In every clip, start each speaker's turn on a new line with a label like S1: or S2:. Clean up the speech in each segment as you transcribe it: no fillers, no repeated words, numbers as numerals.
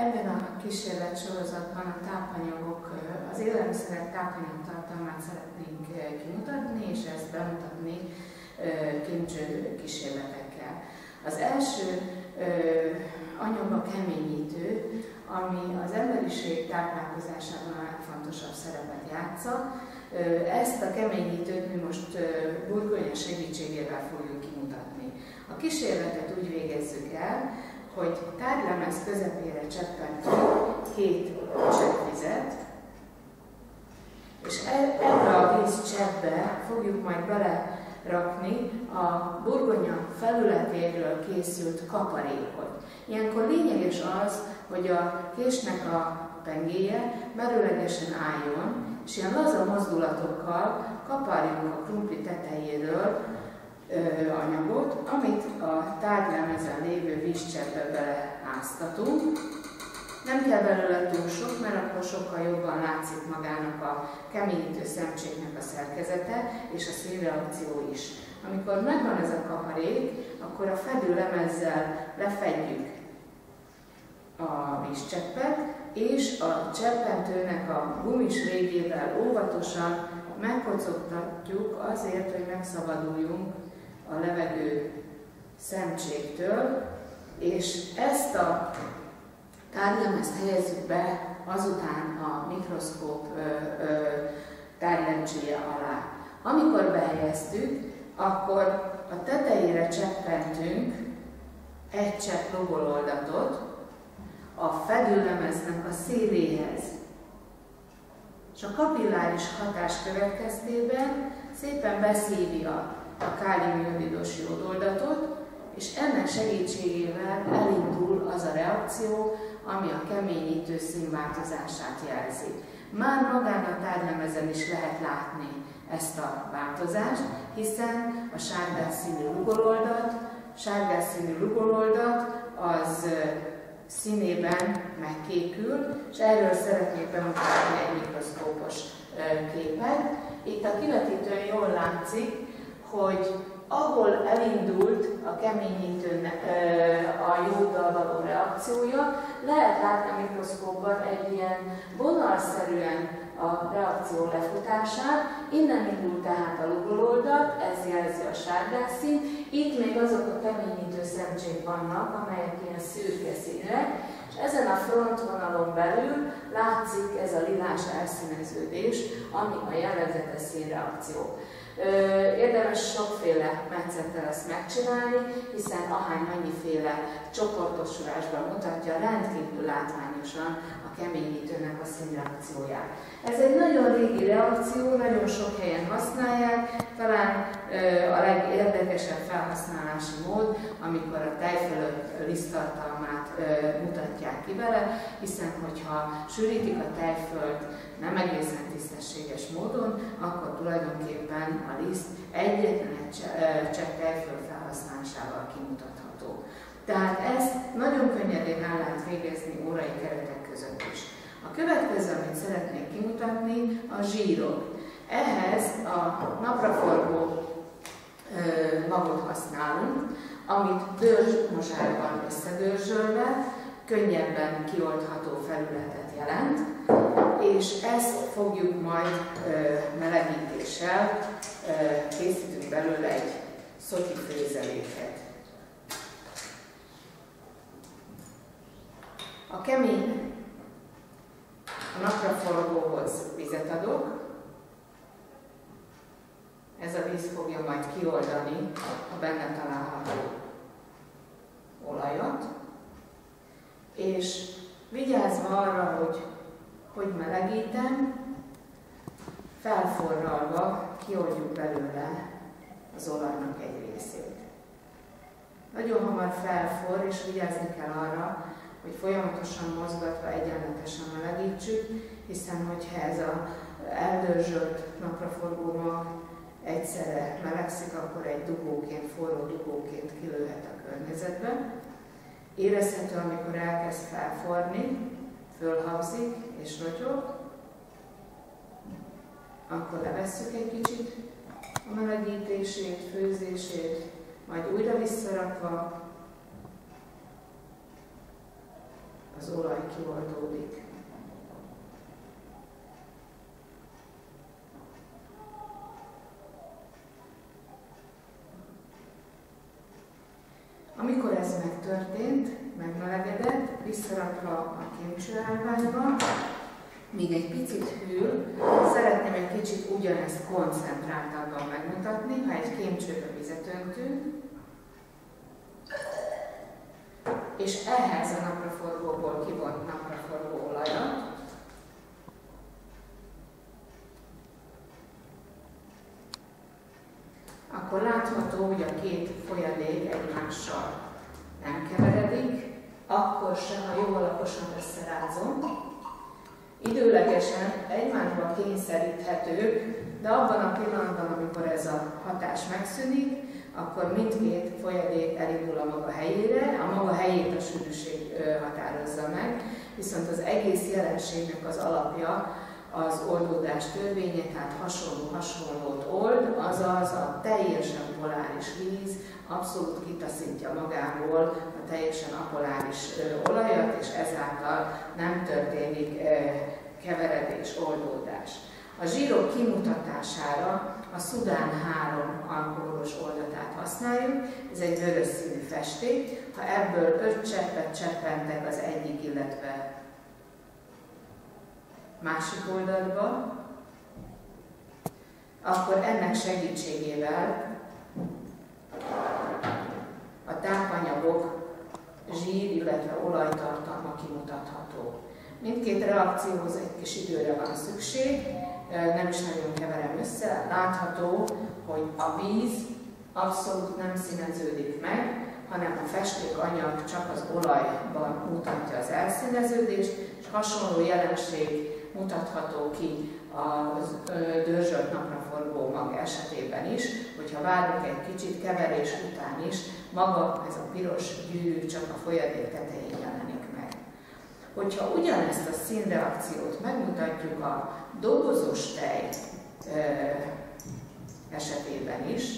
S1: Ebben a kísérletsorozatban a tápanyagok, az élelmiszerek tápanyagtartalmát szeretnénk kimutatni, és ezt bemutatni kémcső kísérletekkel. Az első anyag a keményítő, ami az emberiség táplálkozásában a legfontosabb szerepet játsza. Ezt a keményítőt mi most burgonya segítségével fogjuk kimutatni. A kísérletet úgy végezzük el, hogy tárgylemez közepére cseppentünk 2 csepp vizet, és ebbe a vízcseppbe fogjuk majd belerakni a burgonya felületéről készült kaparékot. Ilyenkor lényeges az, hogy a késnek a pengéje merőlegesen álljon, és ilyen laza mozdulatokkal kaparjunk a krumpli tetejéről anyagot, amit a tárgylemezen lévő vízcseppbe beleáztatunk. Nem kell belőle túl sok, mert akkor sokkal jobban látszik magának a keményítő szemcséknek a szerkezete és a színreakció is. Amikor megvan ez a kaparék, akkor a fedőlemezzel lefedjük a vízcseppet, és a cseppentőnek a gumis végével óvatosan megkocogtatjuk azért, hogy megszabaduljunk a levegő szemcséktől, és ezt a tárgylemezt helyezzük be azután a mikroszkóp tárgylencséje alá. Amikor behelyeztük, akkor a tetejére cseppentünk 1 csepp logololdatot a fedőlemeznek a széléhez. És a kapilláris hatás következtében szépen beszívja a káliumjodidos jódoldatot, és ennek segítségével elindul az a reakció, ami a keményítő színváltozását jelzi. Már magán a tárgylemezen is lehet látni ezt a változást, hiszen a sárgás színű rugololdat az színében megkékül, és erről szeretnék bemutatni egy mikroszkópos képet. Itt a kivetítőn jól látszik, hogy ahol elindult a keményítőnek a jóddal való reakciója, lehet látni a mikroszkópban egy ilyen vonalszerűen a reakció lefutását. Innen indul tehát a lugololdat, ez jelzi a sárgás szín. Itt még azok a keményítő szemcsék vannak, amelyek ilyen szürke színűek, és ezen a frontvonalon belül látszik ez a lilás elszíneződés, ami a jellegzetes színreakció. Érdemes sokféle metszettel ezt megcsinálni, hiszen ahány-mennyiféle csoportosulásban mutatja rendkívül látványosan a keményítőnek a színreakcióját. Ez egy nagyon régi reakció, nagyon sok helyen használják, talán a legérdekesebb felhasználási mód, amikor a tejfölött liszttartalmát mutatják ki vele, hiszen hogyha sűrítik a tejfölt nem egészen tisztességes módon, akkor tulajdonképpen a liszt egyetlen egy csepp tejföl felhasználásával kimutatható. Tehát ezt nagyon könnyedén el lehet végezni órai keretek között is. A következő, amit szeretnék kimutatni, a zsírok. Ehhez a napraforgó magot használunk, amit dörzsmozsárban összedörzsölve könnyebben kioldható felületet jelent, és ezt fogjuk majd melegítéssel, készítünk belőle egy szotyi főzeléket. A kemény, a napraforgóhoz vizet adok, ez a víz fogja majd kioldani a benne található olajat, és vigyázva arra, hogy melegítem, felforralva kioldjuk belőle az olajnak egy részét. Nagyon hamar felforr, és vigyázni kell arra, hogy folyamatosan mozgatva egyenletesen melegítsük, hiszen hogyha ez az eldörzsölt napraforgó mag egyszerre melegszik, akkor egy dugóként, forró dugóként kilőhet a környezetbe. Érezhető, amikor elkezd felforni, fölhabzik és rotyog, akkor levesszük egy kicsit a melegítését, főzését, majd újra visszarakva a az olaj kioldódik. Amikor ez megtörtént, megmelegedett, visszarakva a kémcsőállványba, míg egy picit hűl, szeretném egy kicsit ugyanezt koncentráltabban megmutatni, ha egy kémcsőbe vizet öntünk, és ehhez a napraforgóból kivont napraforgó olajat akkor látható, hogy a két folyadék egymással nem keveredik, akkor sem, ha jó alaposan összerázom. Időlegesen egymásba kényszeríthetők, de abban a pillanatban, amikor ez a hatás megszűnik, akkor mindkét folyadék elindul a maga helyére, a maga helyét a sűrűség határozza meg, viszont az egész jelenségnek az alapja az oldódás törvénye, tehát hasonlót old, azaz a teljesen poláris víz abszolút kitaszítja magából a teljesen apoláris olajat, és ezáltal nem történik keveredés, oldódás. A zsírok kimutatására a Szudán 3 alkoholos oldatát használjuk, ez egy vörös színű festék, ha ebből 5 cseppet cseppentek az egyik, illetve másik oldatba, akkor ennek segítségével a tápanyagok zsír, illetve olajtartalma kimutatható. Mindkét reakcióhoz egy kis időre van szükség, nem is nagyon keverem össze. Látható, hogy a víz abszolút nem színeződik meg, hanem a festékanyag csak az olajban mutatja az elszíneződést, és hasonló jelenség mutatható ki a dörzsölt napraforgó mag esetében is, hogyha várunk egy kicsit keverés után is, maga ez a piros gyűrű csak a folyadék tetején jelenik meg. Hogyha ugyanezt a színreakciót megmutatjuk a dobozos tej esetében is,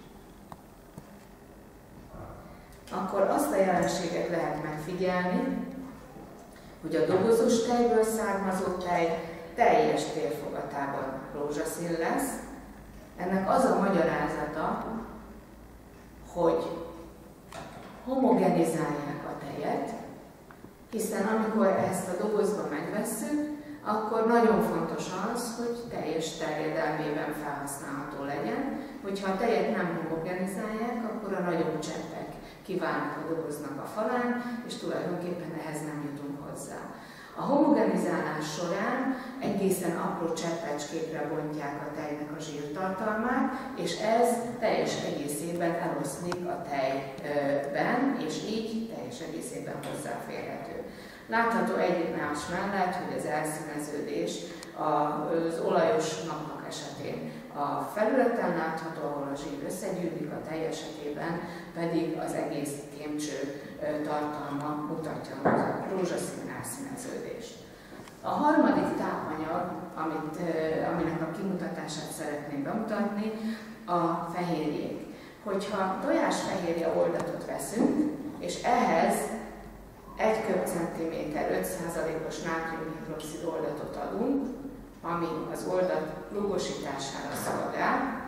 S1: akkor azt a jelenséget lehet megfigyelni, hogy a dobozos tejből származó tej teljes térfogatában rózsaszín lesz. Ennek az a magyarázata, hogy homogenizálják a tejet, hiszen amikor ezt a dobozba megvesszük, akkor nagyon fontos az, hogy teljes terjedelmében felhasználható legyen. Hogyha a tejet nem homogenizálják, akkor a nagyobb cseppek kiválnak a doboznak a falán, és tulajdonképpen ehhez nem jutunk hozzá. A homogenizálás során egészen apró cseppecskékre bontják a tejnek a zsírtartalmát, és ez teljes egészében eloszlik a tejben, és így teljes egészében hozzáférhető. Látható egymás mellett, hogy az elszíneződés az olajos magnak esetén a felületen látható, ahol a zsír összegyűlik, a tej esetében pedig az egész kémcső tartalma mutatja a rózsaszín elszíneződést. A harmadik tápanyag, aminek a kimutatását szeretném bemutatni, a fehérjék. Hogyha tojásfehérje oldatot veszünk, és ehhez 1 köbcentiméter 5%-os nátriumhidroxid oldatot adunk, ami az oldat lúgosítására szolgál.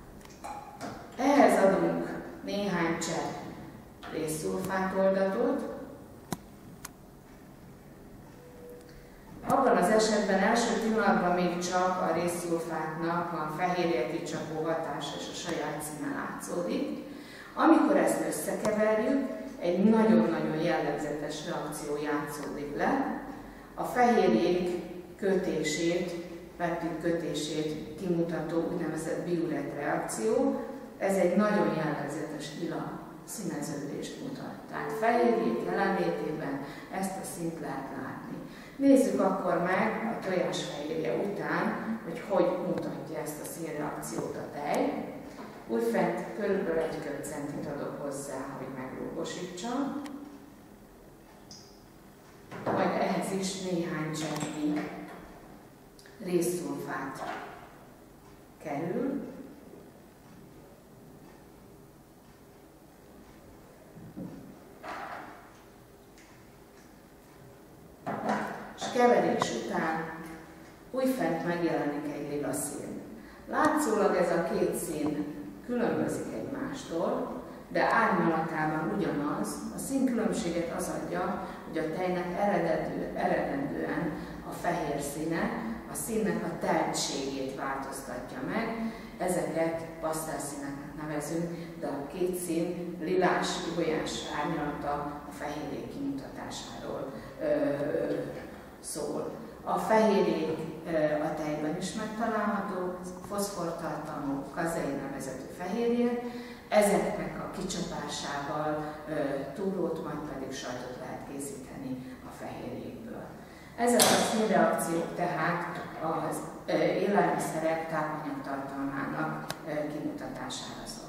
S1: Ehhez adunk néhány csepp rézszulfát oldatot. Abban az esetben első pillanatban még csak a rézszulfátnak a fehérje kicsapó hatása és a saját színe látszódik. Amikor ezt összekeverjük, egy nagyon-nagyon jellegzetes reakció játszódik le. A fehérjék kötését, peptid kötését kimutató úgynevezett biuret reakció, ez egy nagyon jellegzetes lila színeződést mutat. Tehát fehérjék jelenlétében ezt a színt lehet látni. Nézzük akkor meg a tojásfehérje után, hogy mutatja ezt a színreakciót a tej. Újfent körülbelül 1 köbcentit adok hozzá, hogy meglúgosítsam. Majd ehhez is néhány cseppnyi rézszulfát kerül. keverés után újfent megjelenik egy lila szín. Látszólag ez a két szín különbözik egymástól, de árnyalatában ugyanaz. A színkülönbséget az adja, hogy a tejnek eredendően a fehér színe a színnek a teltségét változtatja meg. Ezeket pasztelszíneknek nevezünk, de a két szín lilás, ibolyás árnyalata a fehérjék kimutatásáról szól. A fehérjék a tejben is megtalálható, foszfortartalmú kazein nevezetű fehérjék. Ezeknek a kicsapásával túrót, majd pedig sajtot lehet készíteni a fehérjékből. Ezek a színreakciók tehát az élelmiszerek tápanyagtartalmának kimutatására szolgálnak.